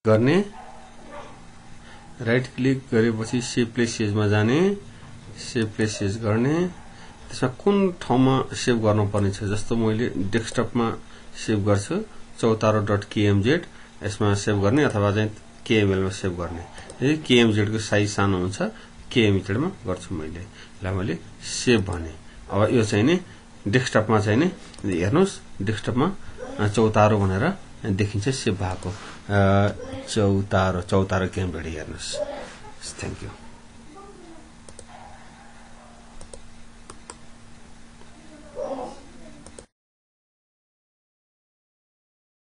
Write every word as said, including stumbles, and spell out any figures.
गर्ने right click गरेपछि save प्लेसेसमा जाने सेभ प्लेसेस गर्ने त्यसमा कुन ठाउँमा सेभ गर्नुपर्ने छ जस्तो मैले डेस्कटपमा सेभ गर्छु चौतारो डट केएमजेड यसमा सेभ गर्ने अथवा चाहिँ केएमएल मा सेभ गर्ने यदि केएमजेड को साइज सानो हुन्छ केएमजेड मा गर्छु मैले ल मैले सेभ भने अब यो चाहिँ नि डेस्कटपमा चाहिँ नि हेर्नुस् डेस्कटपमा चौतारो भनेर देखिन्छ सेभ भएको चौतारो चौतारो केएमजेड हेर्नुस् थ्यांक यू